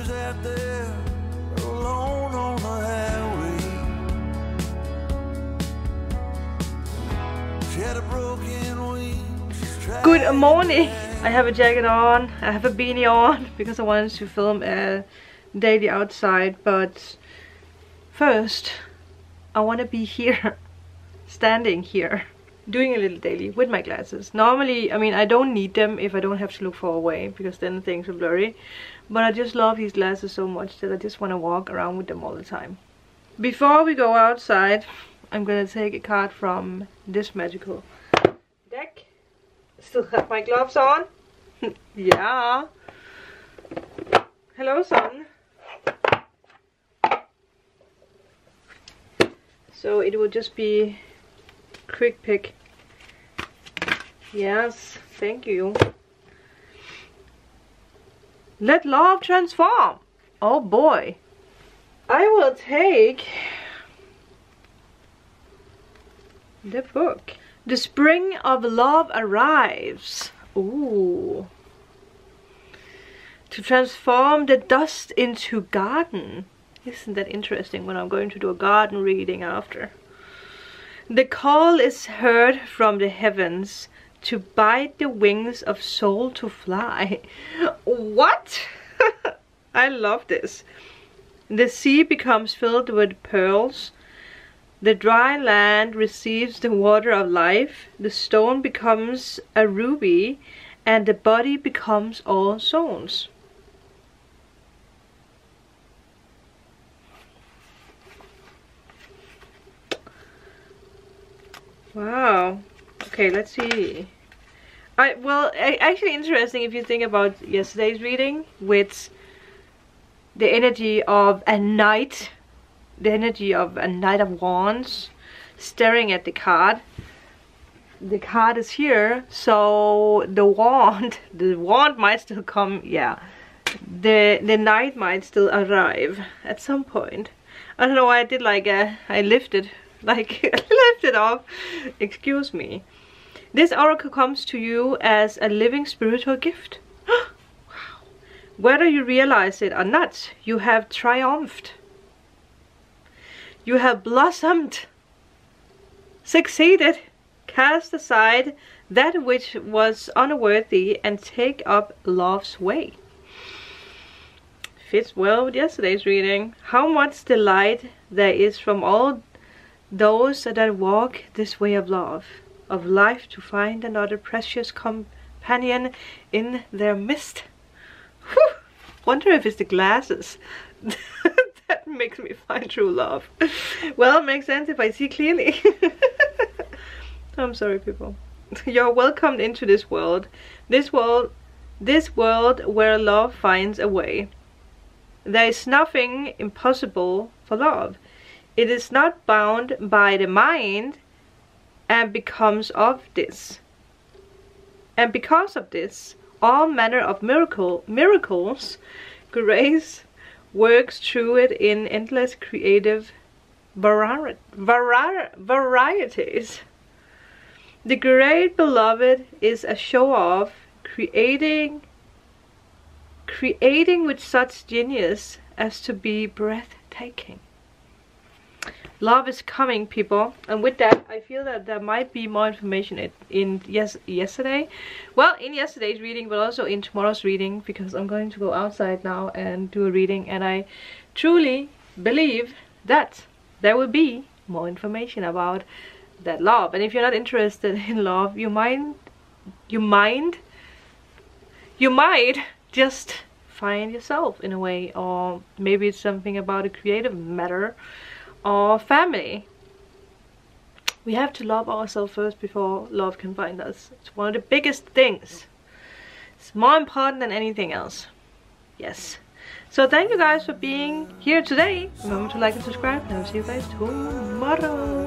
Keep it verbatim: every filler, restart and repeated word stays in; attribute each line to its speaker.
Speaker 1: sat there alone on the highway. She had a broken wing.
Speaker 2: Good morning. I have a jacket on, I have a beanie on because I wanted to film a daily outside, but first I want to be here, standing here, doing a little daily with my glasses. Normally, I mean, I don't need them if I don't have to look far away because then things are blurry, but I just love these glasses so much that I just want to walk around with them all the time. Before we go outside, I'm gonna take a card from this magical deck. Still have my gloves on. Yeah. Hello, sun. So it will just be quick pick. Yes, thank you. Let love transform. Oh boy. I will take the book. The spring of love arrives. Ooh. To transform the dust into garden. Isn't that interesting when I'm going to do a garden reading after? The call is heard from the heavens to bite the wings of soul to fly. What? I love this. The sea becomes filled with pearls. The dry land receives the water of life, the stone becomes a ruby, and the body becomes all souls. Wow. Okay, let's see. I well, actually interesting if you think about yesterday's reading with the energy of a knight. The energy of a Knight of Wands staring at the card. The card is here, so the wand, the wand might still come, yeah. The the knight might still arrive at some point. I don't know why I did like a, I lifted, like, I lifted off. Excuse me. This oracle comes to you as a living spiritual gift. Wow. Whether you realize it or not, you have triumphed. You have blossomed, succeeded, cast aside that which was unworthy and take up love's way. Fits well with yesterday's reading. How much delight there is from all those that walk this way of love, of life, to find another precious companion in their midst. Whew. Wonder if it's the glasses. That makes me find true love. Well, it makes sense if I see clearly. I'm sorry, people. You're welcomed into this world. This world, this world where love finds a way. There is nothing impossible for love. It is not bound by the mind, and becomes of this. And because of this, all manner of miracle, miracles, grace, works through it in endless creative vari vari varieties. The great beloved is a show off, creating creating with such genius as to be breathtaking. Love is coming, people. And with that, I feel that there might be more information in, in yes yesterday. Well, in yesterday's reading, but also in tomorrow's reading, because I'm going to go outside now and do a reading, and I truly believe that there will be more information about that love. And if you're not interested in love, you might, you mind, you might just find yourself in a way, or maybe it's something about a creative matter. Or family. We have to love ourselves first before love can find us. It's one of the biggest things. It's more important than anything else. Yes. So thank you guys for being here today. Remember to like and subscribe, and I'll see you guys tomorrow.